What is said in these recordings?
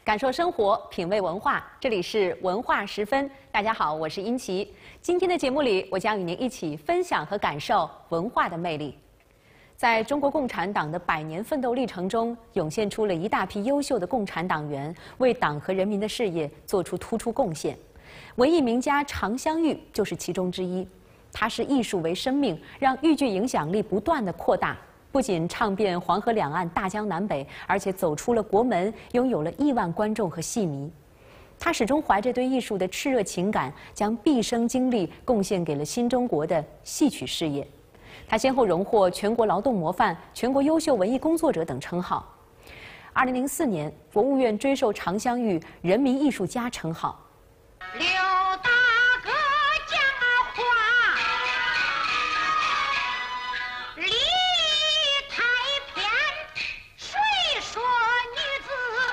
感受生活，品味文化，这里是文化十分。大家好，我是殷琪。今天的节目里，我将与您一起分享和感受文化的魅力。在中国共产党的100年奋斗历程中，涌现出了一大批优秀的共产党员，为党和人民的事业做出突出贡献。文艺名家常香玉就是其中之一。他是艺术为生命，让豫剧影响力不断的扩大。不仅唱遍黄河两岸、大江南北，而且走出了国门，拥有了亿万观众和戏迷。他始终怀着对艺术的炽热情感，将毕生精力贡献给了新中国的戏曲事业。他先后荣获全国劳动模范、全国优秀文艺工作者等称号。2004年，国务院追授常香玉人民艺术家称号。 刘大哥讲话，理太偏，谁说女子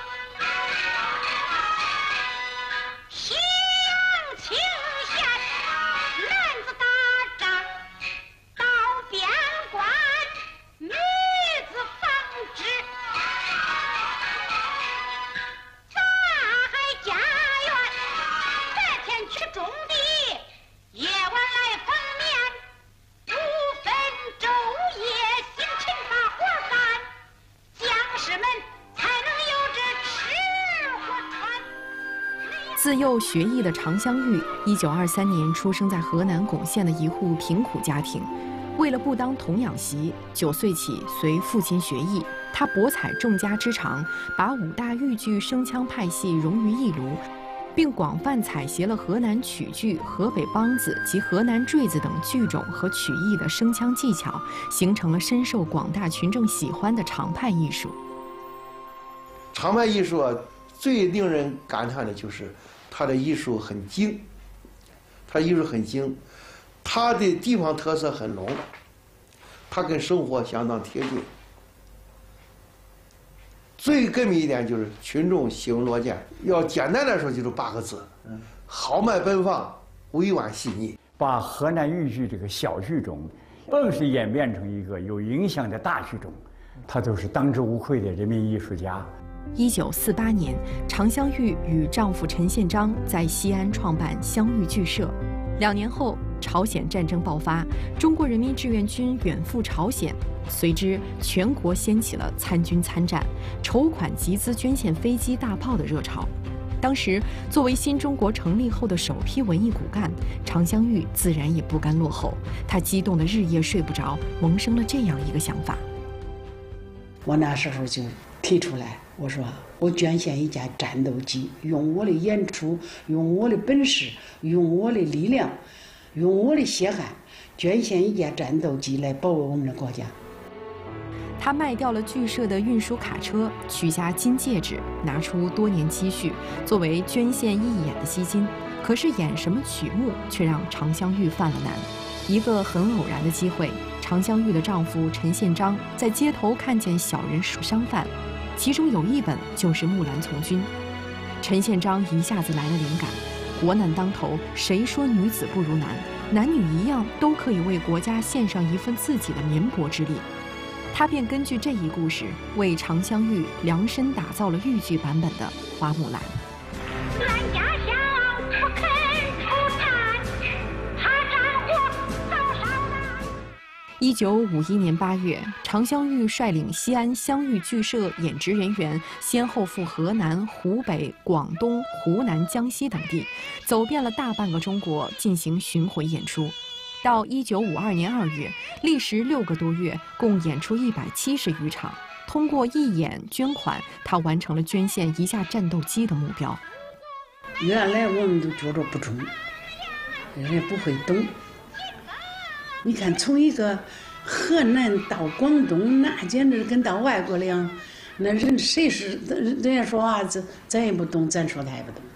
西洋清闲，男子打仗到边关，女子纺织杂海家园，白天去种地，夜晚来丰年，不分昼夜，辛勤把活干，将士们才能有这吃和穿。 自幼学艺的常香玉，1923年出生在河南巩县的一户贫苦家庭。为了不当童养媳，9岁起随父亲学艺。他博采众家之长，把5大豫剧声腔派系融于一炉，并广泛采撷了河南曲剧、河北梆子及河南坠子等剧种和曲艺的声腔技巧，形成了深受广大群众喜欢的常派艺术。 常派艺术最令人感叹的就是它的艺术很精，它的地方特色很浓，它跟生活相当贴近。最根本一点就是群众喜闻乐见，要简单来说就是8个字：豪迈奔放，委婉细腻。 把河南豫剧这个小剧种，硬是演变成一个有影响的大剧种，他都是当之无愧的人民艺术家。 1948年，常香玉与丈夫陈宪章在西安创办香玉剧社。2年后，朝鲜战争爆发，中国人民志愿军远赴朝鲜，随之全国掀起了参军参战、筹款集资捐献飞机大炮的热潮。当时，作为新中国成立后的首批文艺骨干，常香玉自然也不甘落后。她激动得日夜睡不着，萌生了这样一个想法。 我那时候就提出来，我说我捐献一架战斗机，用我的演出，用我的本事，用我的力量，用我的血汗，捐献一架战斗机来保卫我们的国家。 他卖掉了剧社的运输卡车，取下金戒指，拿出多年积蓄作为捐献义演的基金。可是演什么曲目，却让常香玉犯了难。一个很偶然的机会，常香玉的丈夫陈宪章在街头看见小人书商贩，其中有一本就是《木兰从军》。陈宪章一下子来了灵感：国难当头，谁说女子不如男？男女一样，都可以为国家献上一份自己的绵薄之力。他便根据这一故事，为常香玉量身打造了豫剧版本的《花木兰》。 咱家乡不肯出战，他战火早烧难。 1951年8月，常香玉率领西安湘豫剧社演职人员，先后赴河南、湖北、广东、湖南、江西等地，走遍了大半个中国进行巡回演出。到1952年2月，历时6个多月，共演出170余场。通过义演捐款，他完成了捐献一架战斗机的目标。 原来我们都觉着不中，人家不会懂。你看，从一个河南到广东，那简直跟到外国了样。那人谁是人家说话，咱也不懂，咱说他也不懂。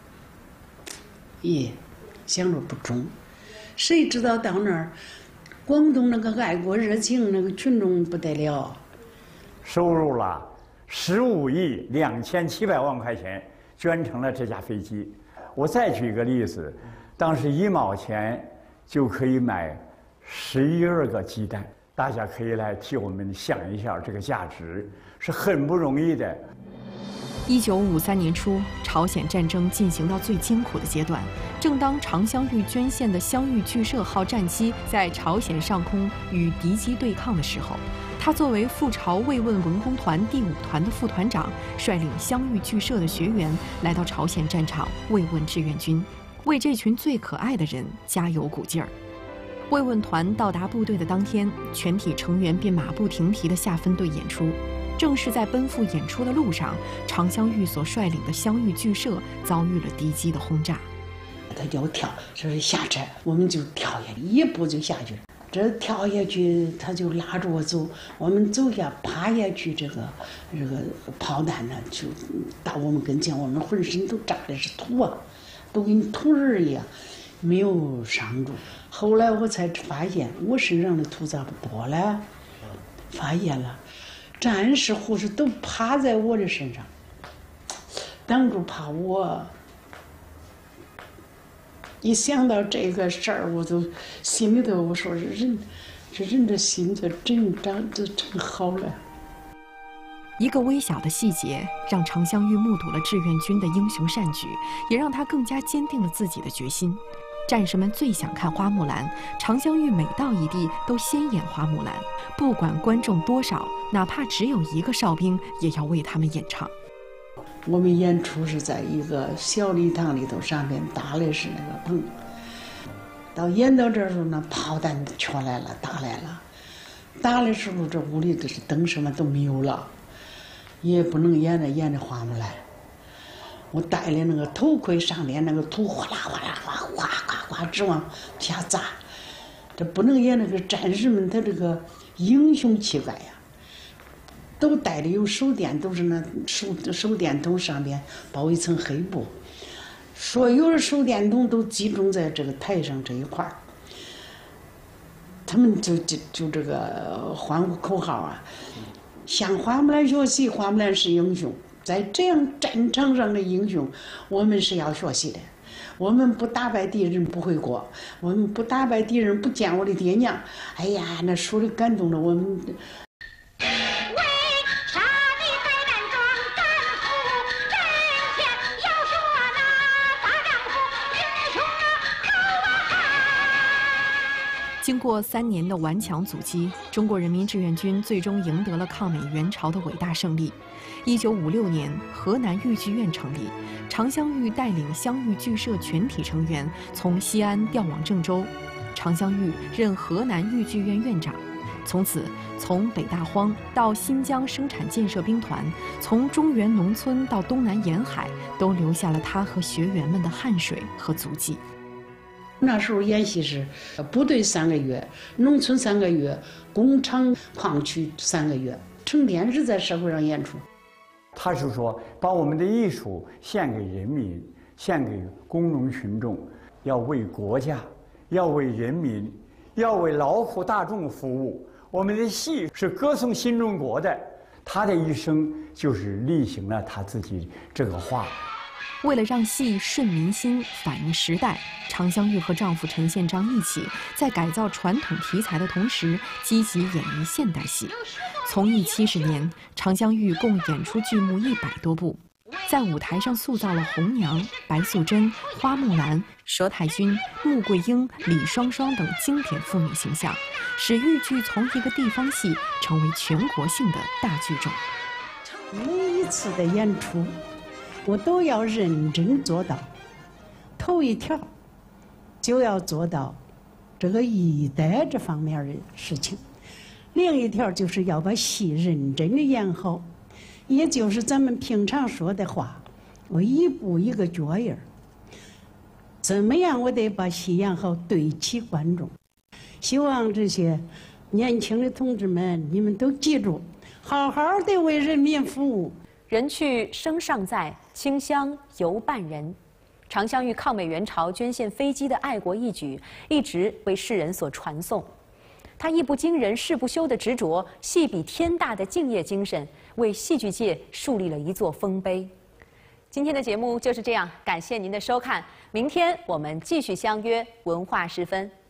咦，想着不中。谁知道到那儿，广东那个爱国热情，那个群众不得了， 收入了15亿2700万块钱，捐成了这架飞机。我再举个例子，当时1毛钱就可以买12个鸡蛋，大家可以来替我们想一下，这个价值是很不容易的。 1953年初，朝鲜战争进行到最艰苦的阶段。正当常香玉捐献的香玉巨社号战机在朝鲜上空与敌机对抗的时候，他作为赴朝慰问文工团第5团的副团长，率领香玉巨社的学员来到朝鲜战场慰问志愿军，为这群最可爱的人加油鼓劲儿。慰问团到达部队的当天，全体成员便马不停蹄地下分队演出。正是在奔赴演出的路上，常香玉所率领的香玉剧社遭遇了敌机的轰炸。 他要跳，说是下车，我们就跳下去，一步就下去了。这跳下去，他就拉着我走，我们走下趴下去，这个炮弹呢就到我们跟前，我们浑身都扎的是土啊，都跟土人一样，没有伤住。后来我才发现，我身上的土咋不多了？发现了。战士、护士都趴在我的身上，挡住怕我。一想到这个事儿，我都心里头我说这人的心这真好了。 一个微小的细节，让常香玉目睹了志愿军的英雄善举，也让他更加坚定了自己的决心。战士们最想看花木兰，常香玉每到一地都先演花木兰，不管观众多少，哪怕只有1个哨兵，也要为他们演唱。 我们演出是在一个小礼堂里头，上面搭的是那个棚。到演到这儿时候呢，炮弹全来了，打来了。打的时候，这屋里这是灯什么都没有了，也不能演的花木兰。我戴的那个头盔上面那个土哗啦哗啦哗哗哗哗直往下砸，这不能演那个战士们他这个英雄气概呀，都戴的有手电，都是那手电筒上面包一层黑布，所有的手电筒都集中在这个台上这一块儿，他们就这个欢呼口号啊，向花木兰学习，花木兰是英雄。在这样战场上的英雄，我们是要学习的。我们不打败敌人不回国，我们不打败敌人不见我的爹娘。哎呀，那说的感动了我们。 经过3年的顽强阻击，中国人民志愿军最终赢得了抗美援朝的伟大胜利。1956年，河南豫剧院成立，常香玉带领湘豫剧社全体成员从西安调往郑州，常香玉任河南豫剧院院长。从此，从北大荒到新疆生产建设兵团，从中原农村到东南沿海，都留下了他和学员们的汗水和足迹。 那时候演习是部队3个月，农村3个月，工厂矿区3个月，成天是在社会上演出。 他是说，把我们的艺术献给人民，献给工农群众，要为国家，要为人民，要为劳苦大众服务。我们的戏是歌颂新中国的，他的一生就是力行了他自己这个话。 为了让戏顺民心、反映时代，常香玉和丈夫陈宪章一起在改造传统题材的同时，积极演绎现代戏。从艺70年，常香玉共演出剧目100多部，在舞台上塑造了红娘、白素贞、花木兰、佘太君、穆桂英、李双双等经典妇女形象，使豫剧从一个地方戏成为全国性的大剧种。 每一次的演出，我都要认真做到。头一条就要做到这个艺德这方面的事情，另一条就是要把戏认真的演好，也就是咱们平常说的话，我一步一个脚印儿，怎么样我得把戏演好，对齐观众。希望这些年轻的同志们，你们都记住，好好的为人民服务。 人去声尚在，清香犹伴人。常香玉抗美援朝捐献飞机的爱国义举，一直为世人所传颂。他艺不惊人誓不休的执着，戏比天大的敬业精神，为戏剧界树立了一座丰碑。今天的节目就是这样，感谢您的收看，明天我们继续相约文化时分。